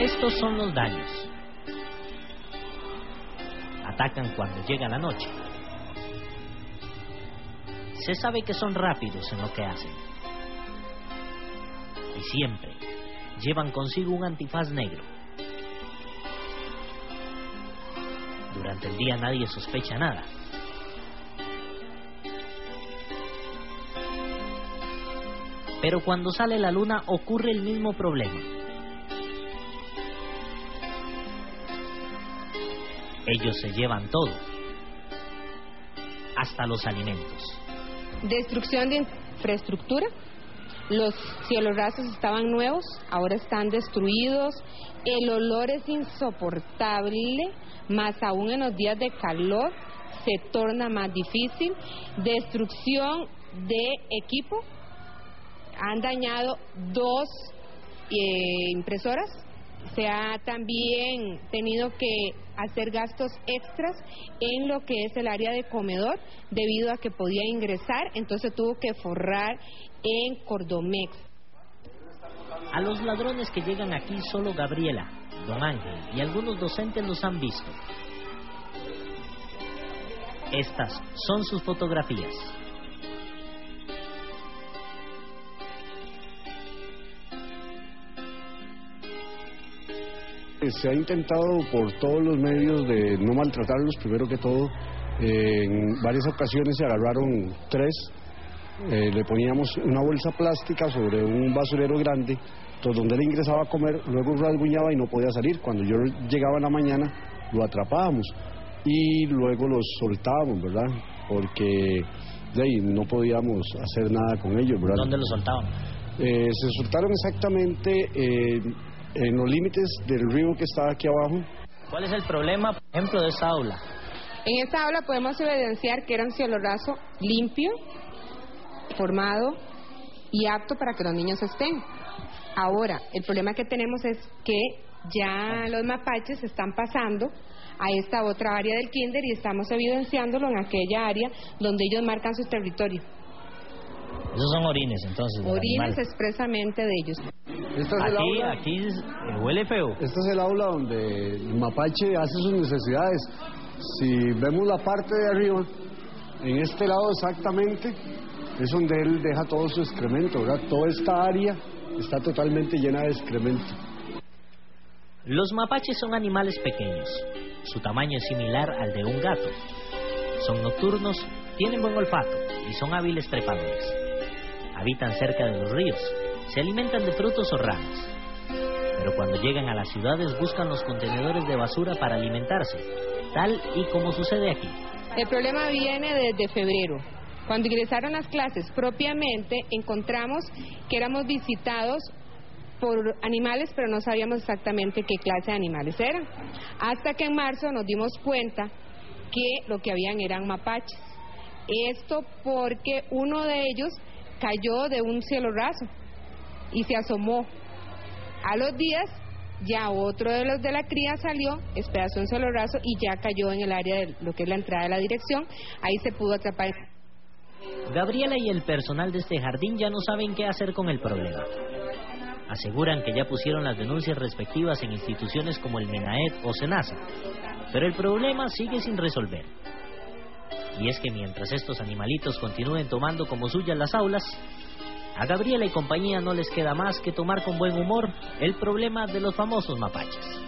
Estos son los daños. Atacan cuando llega la noche. Se sabe que son rápidos en lo que hacen. Y siempre llevan consigo un antifaz negro. Durante el día nadie sospecha nada. Pero cuando sale la luna ocurre el mismo problema. Ellos se llevan todo, hasta los alimentos. Destrucción de infraestructura. Los cielos rasos estaban nuevos, ahora están destruidos. El olor es insoportable, más aún en los días de calor se torna más difícil. Destrucción de equipo. Han dañado 2 impresoras. Se ha también tenido que hacer gastos extras en lo que es el área de comedor debido a que podía ingresar, entonces tuvo que forrar en Cordomex. A los ladrones que llegan aquí solo Gabriela, Don Ángel y algunos docentes los han visto. Estas son sus fotografías. Se ha intentado por todos los medios de no maltratarlos. Primero que todo, en varias ocasiones se agarraron 3, le poníamos una bolsa plástica sobre un basurero grande, entonces donde él ingresaba a comer, luego rasguñaba y no podía salir. Cuando yo llegaba en la mañana lo atrapábamos y luego los soltábamos, ¿verdad? Porque de ahí no podíamos hacer nada con ellos, ¿verdad? ¿Dónde los soltaban? Se soltaron exactamente en los límites del río que está aquí abajo. ¿Cuál es el problema, por ejemplo, de esta aula? En esta aula podemos evidenciar que era un cielo raso limpio, formado y apto para que los niños estén. Ahora, el problema que tenemos es que ya los mapaches están pasando a esta otra área del kinder y estamos evidenciándolo en aquella área donde ellos marcan su territorio. Esos son orines, entonces. Orines expresamente de ellos. Aquí huele feo. Este es el aula donde el mapache hace sus necesidades. Si vemos la parte de arriba, en este lado exactamente, es donde él deja todo su excremento, ¿verdad? Toda esta área está totalmente llena de excremento. Los mapaches son animales pequeños. Su tamaño es similar al de un gato. Son nocturnos, tienen buen olfato y son hábiles trepadores. Habitan cerca de los ríos, se alimentan de frutos o ramas. Pero cuando llegan a las ciudades buscan los contenedores de basura para alimentarse, tal y como sucede aquí. El problema viene desde febrero. Cuando ingresaron las clases propiamente, encontramos que éramos visitados por animales, pero no sabíamos exactamente qué clase de animales eran. Hasta que en marzo nos dimos cuenta que lo que habían eran mapaches. Esto porque uno de ellos cayó de un cielo raso y se asomó. A los días ya otro de los de la cría salió, despedazó un cielo raso y ya cayó en el área de lo que es la entrada de la dirección. Ahí se pudo atrapar. Gabriela y el personal de este jardín ya no saben qué hacer con el problema. Aseguran que ya pusieron las denuncias respectivas en instituciones como el MENAET o SENASA, pero el problema sigue sin resolver. Y es que mientras estos animalitos continúen tomando como suyas las aulas, a Gabriela y compañía no les queda más que tomar con buen humor el problema de los famosos mapaches.